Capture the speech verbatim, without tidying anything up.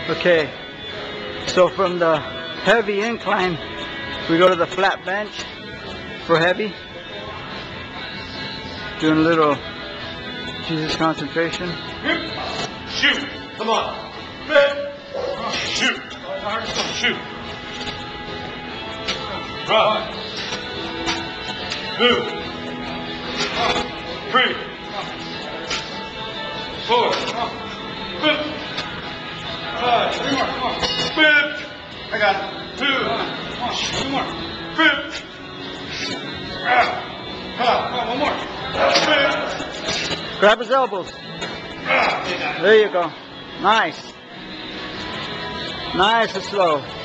Okay, so from the heavy incline, we go to the flat bench for heavy. Doing a little Jesus concentration. Shoot! Come on! Fit! Shoot! Shoot! Run! Move! Three! Four! Fifth! Five! Fifth! I got it. Two! One more! Fifth! Ah! Come on, one more! Fifth! Grab his elbows. Ah! There you go. Nice. Nice and slow.